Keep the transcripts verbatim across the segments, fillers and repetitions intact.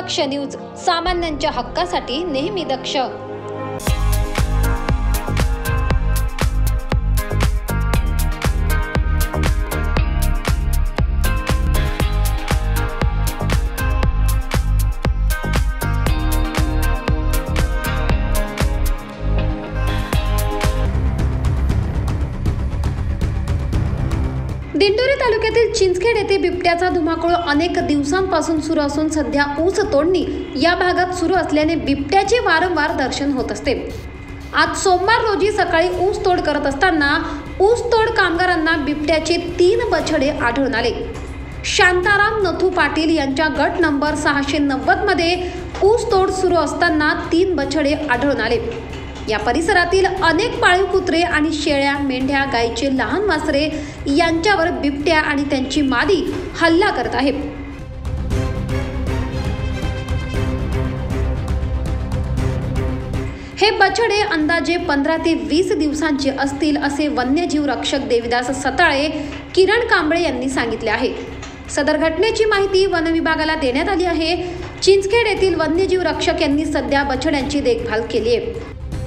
दक्ष news, सामान्यांच्या हक्कासाठी नेहमी दक्ष। दिंडोरी तालुक्यातील चिंचखेड येथे बिबट्याचा धुमाकूळ अनेक दिवसांपासून सुरू असून सध्या ऊस तोडणी या भागात सुरू असल्याने बिबट्याचे वारंवार दर्शन होत असते। आज सोमवार रोजी सकाळी ऊस तोड करत असताना ऊस तोड कामगारांना बिबट्याचे तीन बछडे आढळून आले। शांताराम नथू पाटील यांच्या गट नंबर सहाशे नव्वद मध्ये ऊस तोड सुरू असताना तीन बछडे आढळून आले। या परिसरातील अनेक पाळीव कुत्रे आणि शेळ्या, मेंढ्या, गायीचे लहान वासरे यांच्यावर बिबट्या आणि त्यांची मादी हल्ला करत आहेत। हे बछडे अंदाजे पंधरा ते वीस दिवसांचे असतील असे वन्यजीव रक्षक देविदास सताळे, किरण कांबळे यांनी सांगितले आहे। सदर घटनेची माहिती वन विभागाला देण्यात आली आहे। चिंचखेड येथील वन्यजीव रक्षक यांनी सध्या बछड्यांची देखभाल केली आहे।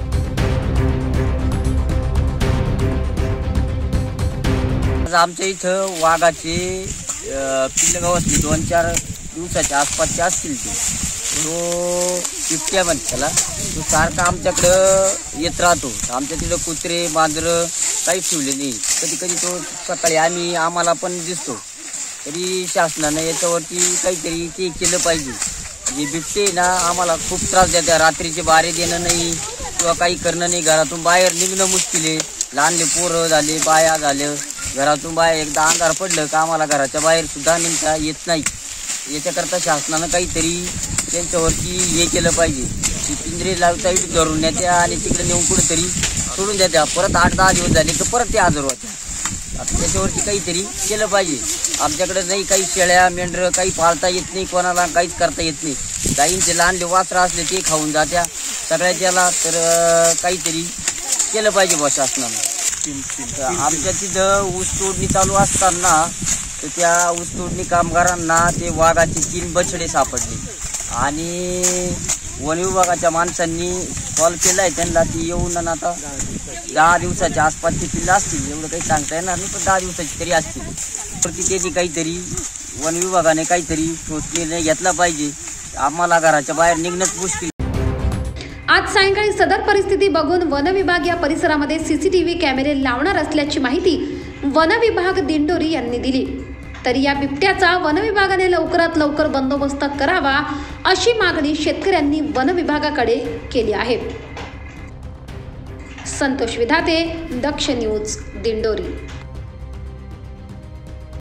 आमच्या इथं वाघाचे पिल्लगावातली दोन चार दिवसाच्या आसपासचे असतील ते तो बिबट्या म्हणते त्याला। तो सारखा आमच्याकडं येत राहतो। आमच्या तिथं कुत्रे मांजरं काहीच ठेवले नाही। कधी कधी तो सकाळी आम्ही आम्हाला पण दिसतो। तरी शासनानं याच्यावरती काहीतरी ते केलं पाहिजे। जे बिबटे ना आम्हाला खूप त्रास देतात। रात्रीचे बारे देणं नाही किंवा काही करणं नाही। घरातून बाहेर निघणं मुश्किल आहे। लहानले पोरं झाले, बाया झालं, घरातून बाहेर एकदा अंधार पडलं का आम्हाला घराच्या बाहेर सुद्धा निघता येत नाही। याच्याकरता शासनानं काहीतरी त्यांच्यावरती हे केलं पाहिजे की पिंजरे लावता येईल, धरून नेत्या आणि तिकडे नेऊन कुठेतरी सोडून द्या। परत आठ दहा दिवस झाले तर परत ते आजार होत्या। आता त्याच्यावरती काहीतरी केलं पाहिजे। आमच्याकडे नाही काही शेळ्या मेंढरं काही पाळता येत नाही, कोणाला काहीच करता येत नाही। गाईंचे लहानले वासरं असले ते खाऊन जात्या सगळ्याच्याला। तर काहीतरी केलं पाहिजे बा शासनानं। आमच्या तिथं ऊस तोडणी चालू असताना तर त्या ऊस तोडणी कामगारांना ते वाघाचे तीन बछडे सापडले आणि वन विभागाच्या माणसांनी कॉल केला आहे त्यांना। ती येऊन आता दहा दिवसाच्या आसपासची पिल्लं असतील, एवढं काही सांगता येणार नाही, पण दहा दिवसाची तरी असतील। तर त्याची काहीतरी वन विभागाने काहीतरी ठोस निर्णय घेतला पाहिजे। आम्हाला घराच्या बाहेर निघणंच मुश्किल। आज सायंकाळी सदर परिस्थिती बघून वन विभाग या परिसरामध्ये सीसीटीव्ही कॅमेरे लावणार असल्याची माहिती वन विभाग दिंडोरी यांनी दिली। तरी या बिबट्याचा वन विभागाने लवकरात लवकर बंदोबस्त करावा अशी मागणी शेतकऱ्यांनी वन विभागाकडे केली आहे। संतोष विधाते, दक्ष न्यूज, दिंडोरी।